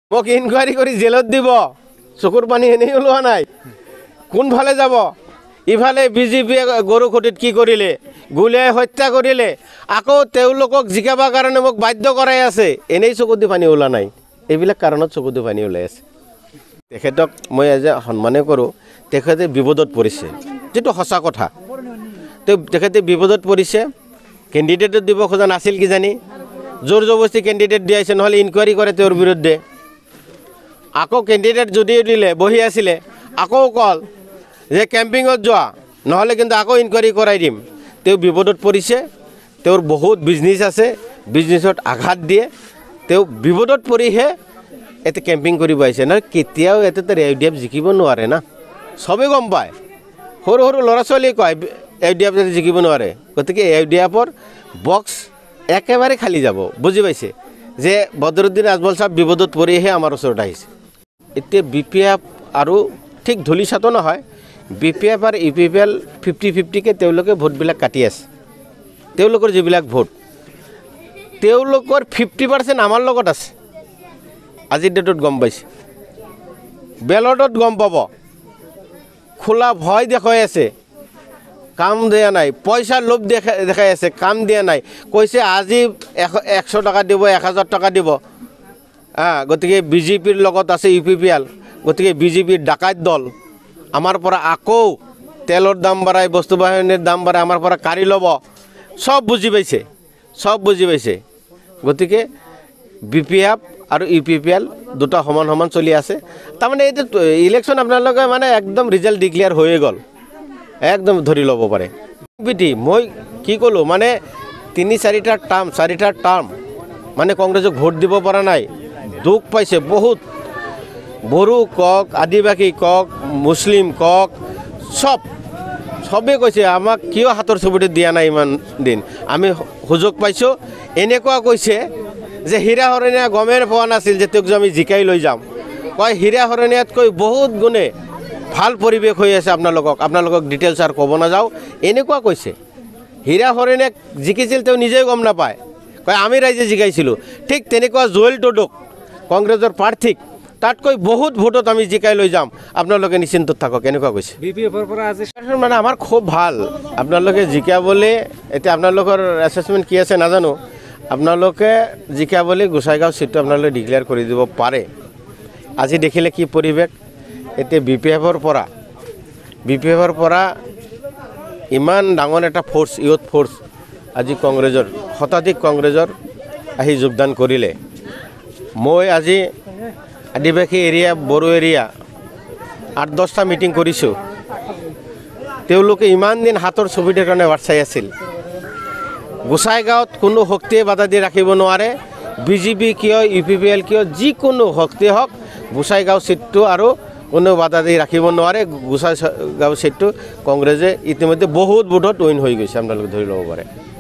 মোক ইনকুৱাৰী কৰি জেলত দিব চকুৰ পানী এনেই ওলোৱা নাই কোনফালে যাব ইফালে বিজেপিয়ে গৰু খুঁটিত কি কৰিলে গুলিয়াই হত্যা কৰিলে আকৌ তেওঁলোকক জিকাবৰ কাৰণে মোক বাধ্য কৰাই আছে এনেই চকুত পানী ওলোৱা নাই এইবিলাক কাৰণত চকুত পানী ওলাই আছে তেখেতক মই আজি সন্মানে কৰোঁ তেখেতে বিপদত পৰিছে যেটো সঁচা কথা তেখেতে বিপদত পৰিছে কেণ্ডিডেটত দিব খোজা নাছিল কিজানি জোৰ জবস্তি কেণ্ডিডেট দিয়াইছে নহ'লে ইনকুৱাৰী কৰে তেওঁৰ বিৰুদ্ধে আকৌ কেণ্ডিডেট যদি দিলে বহি আছিলে আকৌ কল যে কেম্পিঙত যোৱা নহ'লে কিন্তু আকৌ ইনকুৱাৰী কৰাই দিম তেওঁ বিপদত পৰিছে তেওঁৰ বহুত বিজনেছ আছে বিজনেছত আঘাত দিয়ে তেওঁ বিপদত পৰিহে এতে কেম্পিং কৰিব আহিছে না কেতিয়াও এতে এফডিএফ জিকিব নোৱাৰে না সবে গম পায় সৰু সৰু ল'ৰা ছোৱালী কয় এফডিএফ জিকিব নোৱাৰে গতিকে এফডিএফৰ বক্স একেবাৰে খালি যাব বুজি পাইছে যে বদৰুদ্দিন আজমল সাহেব বিপদত পৰিহে আমাৰ ওচৰত আহিছে এতিয়া বিপিএফ আৰু ঠিক ধুলিছাতো নহয় বিপিএফ আৰু ইউপিপিএল 50-50কে তেওঁলোকে ভোটবিলাক কাটি আছে তেওঁলোকৰ যিবিলাক ভোট তেওঁলোকৰ 50% আমাৰ লগত আছে আজিৰ ডেটত গম পাইছে বেলটত গম পাব খোলা ভয় দেখাই আছে কাম দিয়া নাই পইচা লোভ দেখাই আছে কাম দিয়া নাই কৈছে আজি 100 টাকা দিব 1000 টাকা দিব গতিকে বিজেপিৰ লগত আছে ইউপিপিএল গতিকে বিজেপিৰ ডাকাত দল আমাৰ পৰা আকৌ তেলৰ দাম বঢ়াই বস্তু বাহিনীৰ দাম বঢ়াই আমাৰ পৰা কাঢ়ি ল'ব সব বুজি পাইছে গতিকে বিপিএফ আৰু ইউপিপিএল দুটা সমান চলি আছে তাৰমানে এই ইলেকশ্যন আপোনালোকে মানে একদম ৰিজাল্ট ডিক্লেয়াৰ হৈয়ে গ'ল একদম ধৰি ল'ব পাৰে বিটি মই কি ক'লোঁ মানে 3-4টা টাৰ্ম মানে কংগ্ৰেছক ভোট দিব পৰা নাই দুখ পাইছে বহুত বড়ো কক আদিবাসী কক মুছলিম কক সবে কৈছে আমাক কিয় হাতৰ ছবিটো দিয়া নাই ইমান দিন আমি সুযোগ পাইছোঁ এনেকুৱা কৈছে যে হীৰা হৰণীয়া গমেই পোৱা নাছিল যে তেওঁক আমি জিকাই লৈ যাম কয় হীৰা হৰণীয়াতকৈ বহুত গুণে ভাল পৰিৱেশ হৈ আছে আপোনালোকক ডিটেইলছ আৰু ক'ব নাযাওঁ এনেকুৱা কৈছে হীৰা হৰণীয়াক জিকিছিল তেওঁ নিজেই গম নাপায় কয় আমি ৰাইজে জিকাইছিলোঁ ঠিক তেনেকুৱা জুৱেল টুডুক কংগ্ৰেছৰ প্ৰাৰ্থীক তাতকৈ বহুত ভোটত আমি জিকাই লৈ যাম আপোনালোকে নিশ্চিন্তত থাকক এনেকুৱা কৈছে বিপিএফৰ পৰা আজি মানে আমাৰ খুব ভাল আপোনালোকে জিকাবলৈ এতিয়া আপোনালোকৰ এছেছমেণ্ট কি আছে নাজানো আপোনালোকে জিকাবলৈ গোসাইগাঁও চিটটো আপোনালোকে ডিক্লেয়াৰ কৰি দিব পাৰে আজি দেখিলে কি পৰিৱেশ এতিয়া বিপিএফৰ পৰা ইমান ডাঙৰ এটা ফ'ৰ্চ ইউথ ফ'ৰ্চ আজি কংগ্ৰেছৰ শতাধিক কংগ্ৰেছৰ আহি যোগদান কৰিলে মই আজি আদিবাসী এৰিয়া বড়ো এৰিয়া 8-10টা মিটিং কৰিছোঁ তেওঁলোকে ইমান দিন হাতৰ ছবিটোৰ কাৰণে বাট চাই আছিল গোসাইগাঁৱত কোনো শক্তিয়ে বাধা দি ৰাখিব নোৱাৰে বিজেপি কিয় ইউপিপিএল কিয় যিকোনো শক্তি হওক গোসাইগাঁও চিটটো আৰু কোনো বাধা দি ৰাখিব নোৱাৰে গোসাইগাঁও চিটটো কংগ্ৰেছে ইতিমধ্যে বহুত ভোটত উইন হৈ গৈছে আপোনালোকে ধৰি ল'ব পাৰে